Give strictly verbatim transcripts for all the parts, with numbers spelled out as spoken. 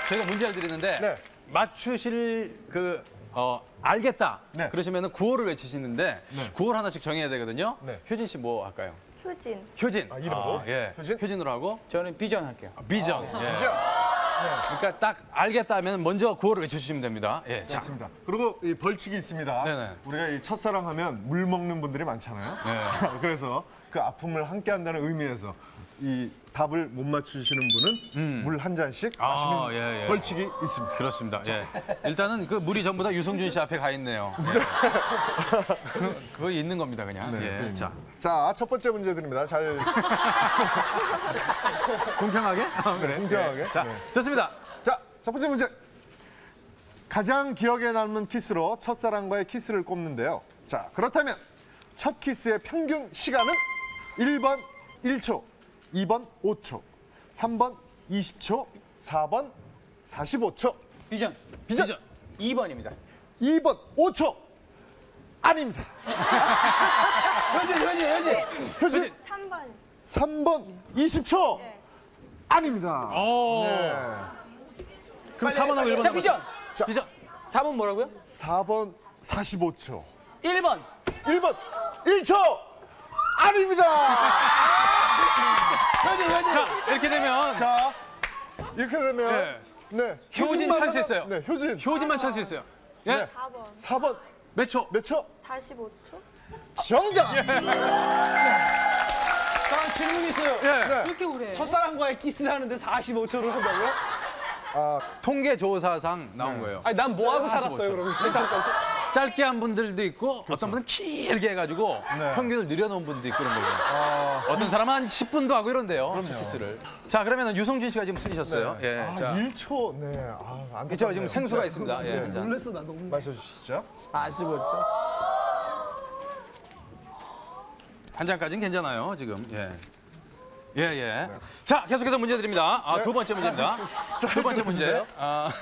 저희가 문제를 드리는데 네. 맞추실 그 어, 알겠다. 네. 그러시면은 구호를 외치시는데 네. 구호를 하나씩 정해야 되거든요. 네. 효진 씨 뭐 할까요? 효진. 효진. 아, 이름으로? 예. 효진? 효진으로 하고 저는 비전 할게요. 아, 비전. 예. 그죠? 그러니까 딱 알겠다 하면 먼저 구호를 외쳐주시면 됩니다. 예. 자. 좋습니다. 그리고 이 벌칙이 있습니다. 네네. 우리가 이 첫사랑 하면 물 먹는 분들이 많잖아요. 네. 그래서 그 아픔을 함께 한다는 의미에서 이 답을 못 맞추시는 분은 물 한 잔씩 아, 마시는 예, 예. 벌칙이 있습니다. 그렇습니다. 예. 일단은 그 물이 전부 다 유승준 씨 앞에 가 있네요. 예. 그, 그거 있는 겁니다, 그냥. 네. 예. 자, 자, 첫 번째 문제 드립니다. 잘 공평하게? 아, 그래. 공평하게. 예. 자, 네. 좋습니다. 자, 첫 번째 문제. 가장 기억에 남는 키스로 첫사랑과의 키스를 꼽는데요. 자, 그렇다면 첫 키스의 평균 시간은 일 번 일 초, 이 번 오 초, 삼 번 이십 초, 사 번 사십오 초. 비전. 비전. 비전. 이 번입니다. 이 번 오 초. 아닙니다. 현진, 현진, 현진. 효진. 삼 번. 삼 번 이십 초. 네. 아닙니다. 오. 네. 그럼 사 번하고 일 번. 자, 비전. 자, 비전. 사 번 뭐라고요? 사 번 사십오 초. 일 번. 일 번 일 초. 아닙니다. 현진, 현진. 자, 이렇게 되면 자, 이렇게 되면 예. 네. 효진 효진만 찬스 하나- 있어요. 네, 효진. 효진만 찬스 있어요. 예? 네. 사 번. 사 번 몇 초? 몇 초? 사십오 초. 정답. 자, 질문 있어요. 예. 그렇게 오래. 첫사랑과의 키스를 하는데 사십오 초를 한다고요? 아, 통계 조사상 나온 거예요. 아니, 난 뭐 하고 사십오 초. 살았어요, 그러면? 짧게 한 분들도 있고 어떤 분은 길게 해가지고 네. 평균을 늘려놓은 분도 있고 그런 거죠. 어떤 사람은 한 십 분도 하고 이런데요. 첫 키스를. 자, 그러면 유성준 씨가 지금 틀리셨어요. 예. 아, 자, 일 초. 네. 아, 안 저 지금 생수가 있습니다. 예. 한 잔. 놀랬어, 나 너무. 마셔 주시죠. 사십오 초. 한 잔까지는 괜찮아요, 지금. 예. 예, 예. 자, 계속해서 문제 드립니다. 아, 두 번째 문제입니다. 두 번째 문제. 아.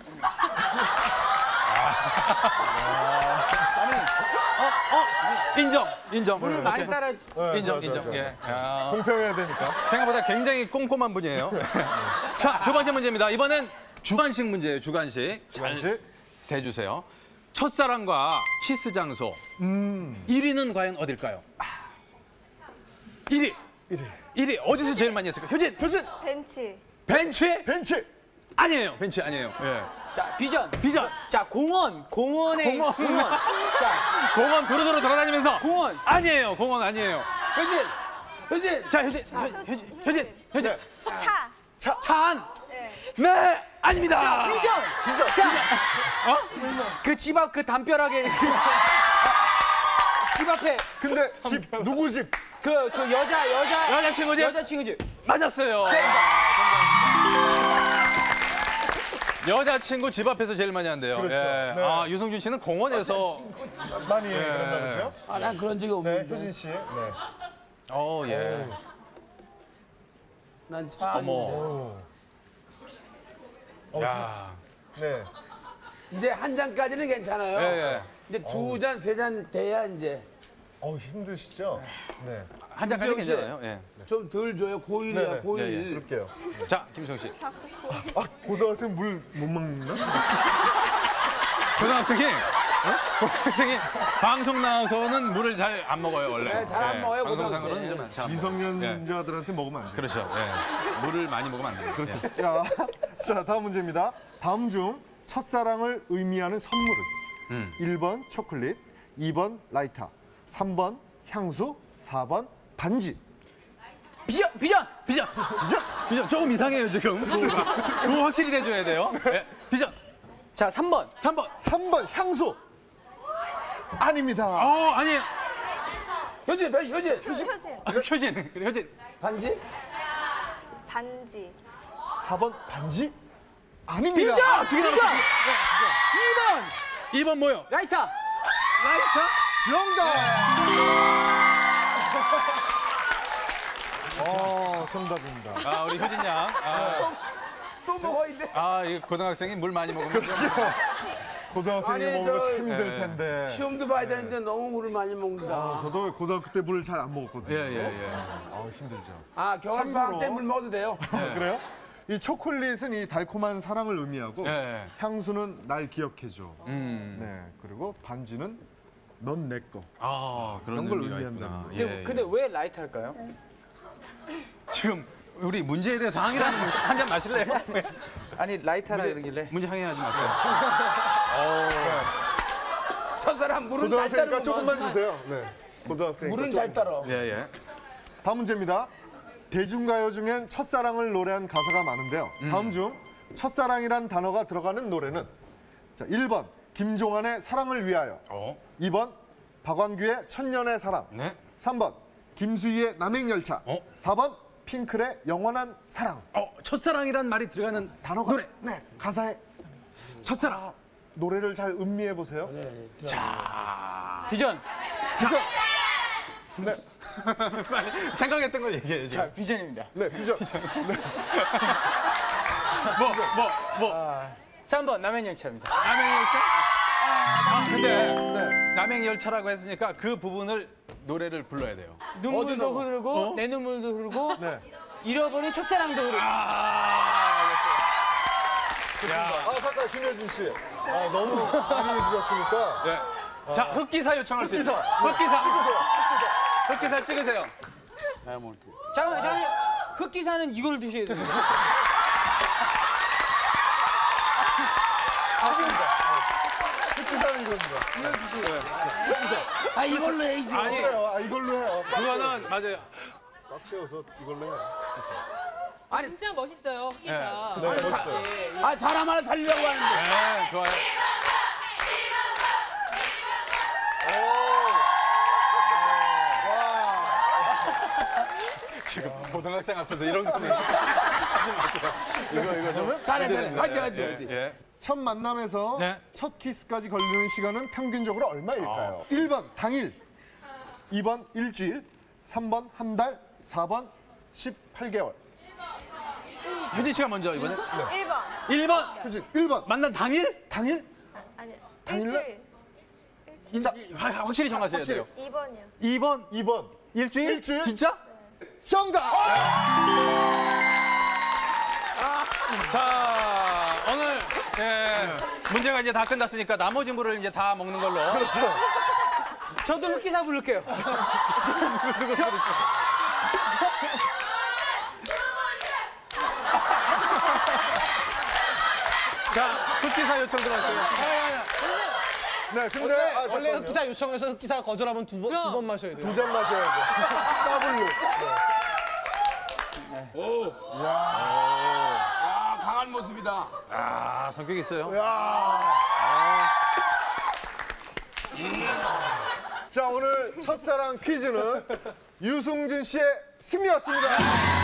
아니, 어, 어, 인정, 인정. 물을 많이 따라. 네, 인정, 좋아, 좋아, 인정. 좋아. 예. 야, 공평해야 되니까. 생각보다 굉장히 꼼꼼한 분이에요. 자, 두 번째 문제입니다. 이번엔 주관식 문제예요, 주관식. 잘 잠시. 대주세요. 첫사랑과 키스 장소. 일 위는 과연 어딜까요? 일 위. 일 위. 일 위 어디서 제일 많이 했을까요? 효진. 효진. 벤치. 벤치? 벤치. 아니에요. 벤치 아니에요. 예. 자, 비전. 비전. 자, 공원. 공원에. 공원. 공원. 자, 공원 도로도로 돌아다니면서. 공원. 아니에요. 공원 아니에요. 효진. 효진. 자, 효진. 효- 효진. 효진. 효진. 차. 차. 차 안. 네. 네. 아닙니다. 비전. 비전. 자, 어? 그 집 앞 그 담벼락에. 집 앞에 근데 집 누구 집? 그, 그 여자, 여자. 여자친구 집? 여자친구 집. 맞았어요. 여자친구 집 앞에서 제일 많이 한대요. 그렇죠. 예. 네. 아, 유성준 씨는 공원에서. 많이 그런다 보죠? 아, 난 그런 적이 네, 없는데. 효진 씨. 네. 어, 예. 난 차. 어머. 오. 야. 네. 이제 한 잔까지는 괜찮아요. 예, 예. 이제 두 잔, 세 잔 돼야 이제 어우, 힘드시죠? 네. 한 잔까지 김수영 씨. 괜찮아요. 예. 좀 덜 줘요. 고일이야, 네네. 고일. 예, 예. 그럴게요. 자, 김성 씨. 아, 고등학생 물 못 먹나? 고등학생이 어? 고등학생이 방송 나와서는 물을 잘 안 먹어요 원래. 네, 잘안 먹어요, 방송상으로는 고등학생. 좀 잘안 먹어요. 미성년자들한테 먹으면 안 돼요. 그렇죠. 예. 물을 많이 먹으면 안 돼요. 그렇죠. 자, 자, 다음 문제입니다. 다음 중 첫사랑을 의미하는 선물은 음. 일 번 초콜릿, 이 번 라이터, 삼 번 향수, 사 번 반지. 비전. 비전. 비전. 비전! 비전 조금 이상해요 지금. 조가. 그거 확실히 대줘야 돼요. 예. 비전. 자, 삼 번. 삼 번. 삼 번 향수. 아닙니다. 어 아니에요. 효진, 효진, 효진. 효진. 아, 효진. 그래, 효진. 반지? 반지. 사 번 반지. 아닙니다. 비전. 두개 비전. 남았어요. 이 번. 이 번 뭐요? 라이터. 라이터. 정답. 어, 정답입니다. 아 우리 효진 양. 아, 또 먹어야 돼. 아, 이 고등학생이 물 많이 먹으면 좀- 고등학생이 아니, 먹는 거 저- 참 힘들 네. 텐데. 시험도 봐야 되는데 너무 물을 많이 먹는다. 저도 고등학교 때 물을 잘 안 먹었거든요. 예, 예, 예. 아, 힘들죠. 아, 겨울방학 때 참고로- 물 먹어도 돼요. 그래요? 이 초콜릿은 이 달콤한 사랑을 의미하고 예. 향수는 날 기억해줘. 음. 네, 그리고 반지는 넌 내 거. 아, 그런 그런 걸 의미가 의미한다는 있구나. 거예요. 예, 예. 근데 왜 라이트 할까요? 지금 우리 문제에 대해서 항의라는 한 잔 마실래요? 아니 라이트 하라 그러길래. 문제 항의하지 마세요. 첫사람 물은 잘 고등학생이니까 따르는 조금만 주세요. 네, 고등학생이니까 물은 잘 따라. 예, 예. 다음 문제입니다. 대중가요 중엔 첫사랑을 노래한 가사가 많은데요. 다음 중 첫사랑이란 단어가 들어가는 노래는 자, 일 번 김종환의 사랑을 위하여, 어? 이 번 박완규의 천년의 사랑, 네. 삼 번 김수희의 남행열차, 어? 사 번 핑클의 영원한 사랑. 어, 첫사랑이란 말이 들어가는 단어가 노래. 네, 가사에 첫사랑. 아, 노래를 잘 음미해 보세요. 비전. 비전. 빨리 생각했던 걸 얘기해 줘. 자, 비전입니다. 네, 비전. 뭐, 뭐, 뭐. 삼 번 남행열차입니다. 남행열차? 아, 근데 네. 남행열차라고 했으니까 그 부분을 노래를 불러야 돼요. 눈물도 흐르고 어? 내 눈물도 흐르고 네. 잃어버린 첫사랑도 흐르고. 아, 아, 잠깐 김효진 씨. 아, 너무 많이 해주셨으니까. 네. 자, 흑기사 요청할 수 흑기사. 있어요. 흑기사. 찍으세요. 흑기사 찍으세요. 다이아몬드. 잠깐만, 잠깐만. 흑기사는 이걸 드셔야 돼요. 흑기사는 이겁니다. 아, 이걸로 해야지. 아니, 그래요. 아, 이걸로 해요. 그거는 맞아요. 꽉 채워서 이걸로 해요. 아니, 진짜 멋있어요, 흑기사. 네, 멋있어요. 아 사람 하나 살리려고 하는데. 네, 좋아요. 지금 고등학생 앞에서 이런 거 하지 마세요. 이거 이거 좀 잘해 잘해. 화이팅 예, 화이팅 예, 화이팅. 예. 첫 만남에서 네. 첫 키스까지 걸리는 시간은 평균적으로 얼마일까요? 일 번 당일, 이 번 일주일, 삼 번 한 달, 사 번 십팔 개월. 효진 씨가 먼저 이번에 일 번. 일 번 그치? 일 번 만난 당일? 당일? 아니, 당일날? 일주일. 자, 화- 확실히 정하셔야 확실히. 돼요. 이 번이요. 이 번 이 번 일주일? 일주일? 진짜? 정답! 자, 오늘 예, 문제가 이제 다 끝났으니까 나머지 물을 이제 다 먹는 걸로. 그렇죠. 저도 흑기사 부를게요. 자, 흑기사 요청 들어왔어요. 네, 근데 아, 원래 잠깐만요. 흑기사 요청해서 흑기사가 거절하면 두 번 두 그럼. 번 마셔야 돼요. 두 잔 마셔야 돼. 더블로. 아 강한 모습이다. 아, 성격 있어요. 자, 오늘 첫사랑 퀴즈는 유승준 씨의 승리였습니다.